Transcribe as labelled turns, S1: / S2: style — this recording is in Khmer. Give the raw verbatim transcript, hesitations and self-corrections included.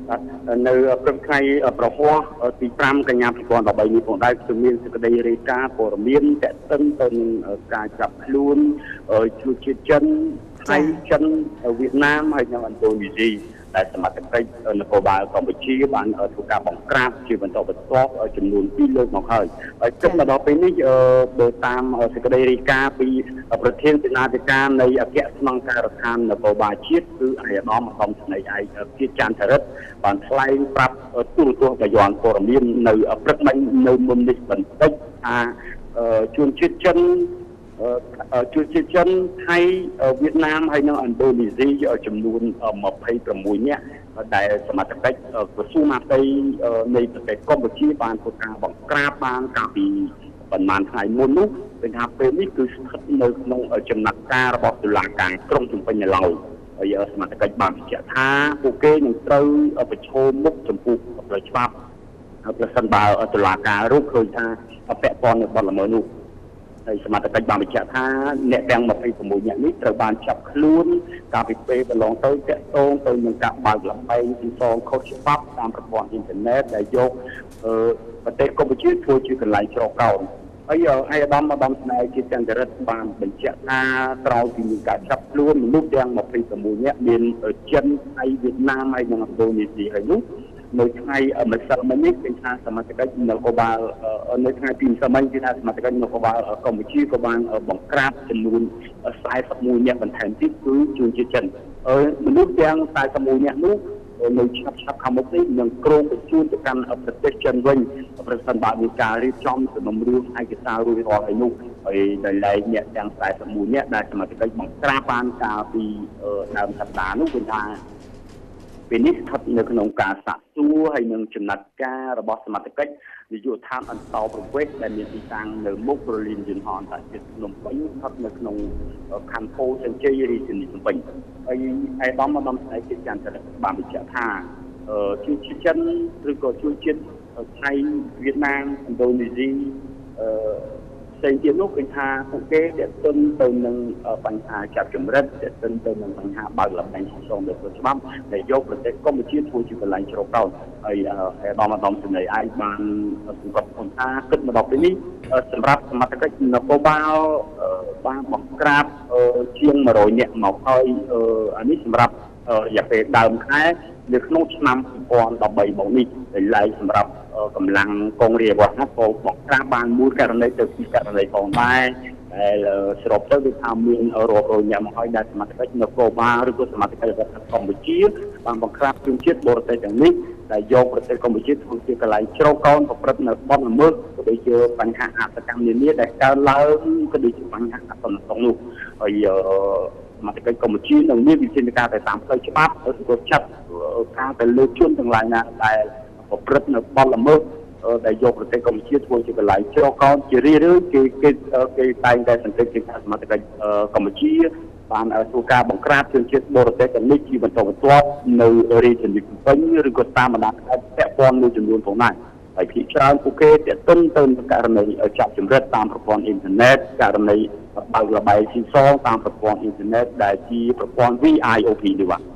S1: នៅព្រឹកថ្ងៃប្រហោះទីប្រាំកញ្ញាពីរពាន់ដប់បីនេះផងដែរគឺមានសេចក្តីរាយការណ៍ព័ត៌មានតេតិនទៅនឹងការចាប់ខ្លួនជួយជាតិចិនថៃចិនវៀតណាមហើយនិងឥណ្ឌូនេស៊ីដែលសមត្ថកិច្ចនគរបាលកម្ពុជាបានធ្វើការបង្ក្រាបជាបន្តបន្ទាប់ចំនួនពីរលើកមកហើយហើយគិតមកដល់ពេលនេះបើតាមសេចក្តីរាយការណ៍ពីប្រធានសេនាធិការនៃអគ្គស្នងការដ្ឋាននគរបាលជាតិគឺអាយដាមឧត្តមស្នេហ៍ឯកភាពចន្ទរិទ្ធបានថ្លែងប្រាប់ទូរទស្សន៍បាយ័នព័ត៌មាននៅព្រឹកមិញនៅមុននេះបន្តិចថាជួនជាតិចិនជួយជាតិចិនថៃវៀតណាមហើយនិងឥណ្ឌូនេស៊ីចំនួនម្ភៃប្រាំមួយនាក់ដែលសមត្ថកិច្ចក្រសួងមហាផ្ទៃនៃប្រទេសកម្ពុជាបានធ្វើការបង្ក្រាបបានកាលពីប្រហែលថ្ងៃមុននោះឃើញថាពេលនេះគឺស្ថិតនៅក្នុងចំណាត់ការរបស់តុលាការក្រុងភ្នំពេញនៅឡើយហើយសមត្ថកិច្ចបានបញ្ជាក់ថាពួកគេនឹងត្រូវប្រឈមមុខចំពោះផ្លូវច្បាប់ប្រសិនបើតុលាការរកឃើញថាពាក់ព័ន្ធនឹងបទល្មើសនោះហើយសមត្ថកិច្ចបានបញ្ជាក់ថាអ្នកទាំងម្ភៃប្រាំមួយនាក់នេះត្រូវបានចាប់ខ្លួនកាលពីពេលកន្លងទៅតាក់ទងទៅនឹងការបើកលបែងទីសងខុសច្បាប់តាមប្រព័ន្ធអ៊ីនធឺណិតដែលយកប្រទេសកម្ពុជាធ្វើជាកន្លែងច្រកកោនហើយអាយដាមឧត្តមស្នេហ៍ជាចន្ទរិទ្ធបានបញ្ជាក់ថាក្រោយពីមានការចាប់ខ្លួនមនុស្សទាំងម្ភៃប្រាំមួយនាក់មានចិនថៃវៀតណាមហើយនិងឥណ្ឌូនេស៊ីហើយនោះនៅថ្ងៃម្សិលមិញនេះគឺថាសមាជិកនគរបាលនៅថ្ងៃទីម្សិលមិញគឺថាសមាជិកនគរបាលកម្ពុជាក៏បានបង្ក្រាបចំនួនខ្សែសិបមួយនាក់បន្ថែមទៀតគឺជួនជាតិចិនមនុស្សទាំងខ្សែសិបមួយនាក់នោះនៅឆាប់ឆាប់ខាងមុខនេះនឹងក្រុងបញ្ជូនទៅកាន់ប្រទេសចិនវិញប្រសិនបើមានការរៀបចំសំណុំរឿងឯកសាររួចរាល់ហើយនោះហើយដែលឡែកអ្នកទាំងខ្សែសិបមួយនាក់ដែលសមាជិកបង្ក្រាបបានកាលពីដើមសប្តាហ៍នោះគឺថាពេលនេះស្ថិតនៅក្នុងការសាកសួរហើយនឹងចំណាត់ការរបស់សមាជិកនាយកដ្ឋានអន្តរប្រវេសន៍ដែលមានទីតាំងនៅមុខប្រលានយន្តហោះអន្តរជាតិភ្នំពេញស្ថិតនៅក្នុងខណ្ឌពោធិ៍សែនជ័យរាជធានីភ្នំពេញហើយឯកឧត្តមឧត្តមស្នេហ៍ជាចន្ទរិទ្ធបានបញ្ជាក់ថាជួយជាតិចិនឬក៏ជួយជាតិថៃវៀតណាមឥណ្ឌូនេស៊ីផ្សេងទៀតនោះគឺថាពួកគេទាក់ទងទៅនឹងបញ្ហាចាប់ចម្រិតទាក់ទងទៅនឹងបញ្ហាបើកលបែងសងដោយផ្លូវច្បាប់ដែលយកប្រទេសកម្ពុជាធ្វើជាកន្លែងច្រកកោនហើយអាយដាមឧត្តមស្នេហ៍ឯកបានសង្កត់ធ្ងន់ថាគិតមកដល់ពេលនេះសម្រាប់សមត្ថកិច្ចនគរបាលបានបង្ក្រាបជាងមួយរយនាក់មកហើយអានេះសម្រាប់រយៈពេលដើមខែនៅក្នុងឆ្នាំពីរពាន់ដប់បីមកនេះដែលឡែកសម្រាប់កម្លាំងកងរាជអាវុធហត្ថក៏បង្ក្រាបបានមួយករណីទៅពីករណីផងដែរដែលសរុបទៅគឺថាមានរាប់រយនាក់មកហើយដែលសមាជិកនគរបាលឬក៏សមាជិករដ្ឋកម្ពុជាបានបង្ក្រាបជនជាតិបរទេសទាំងនេះដែលយកប្រទេសកម្ពុជាធ្វើជាកន្លែងច្រកកោនប្រព្រឹត្តនៅបទល្មើសក៏ដូចជាបញ្ហាអសកម្មនានាដែលកើតឡើងក៏ដូចជាបញ្ហាអសន្តិសុខនោះហើយសមាជិកកម្ពុជានឹងមានវិធានការទៅតាមផ្លូវច្បាប់ឬក៏ចាត់ការទៅលើជនទាំងឡាយណាដែលប្រព្រឹត្តនៅបទល្មើសដែលយកប្រទេសកម្ពុជាធ្វើជាកន្លែងច្រកកោនជារឿយៗគេគេគេតែងតែសង្កេតជាសមាជិកកម្ពុជាបានធ្វើការបង្ក្រាបជនជាតិបរទេសទាំងនេះជាបន្តបន្ទាប់នៅរាជធានីភ្នំពេញឬក៏តាមបណ្ដាខេត្តពាក់ព័ន្ធមួយចំនួនផងដែរហើយភាគច្រើនពួកគេទាក់ទងទៅនឹងករណីចាប់ចម្រិតតាមប្រព័ន្ធអ៊ីនធឺណិតករណីបើកលបែងស៊ីសងតាមប្រព័ន្ធអ៊ីនធឺណិតដែលជាប្រព័ន្ធ វី អាយ អូ พี នេះបាទ